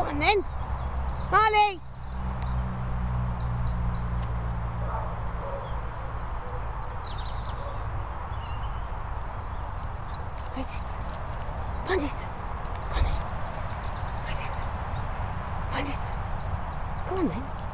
on then. Marley! Where's it? Find it. Go on then. Where's it? Find it. Go on then.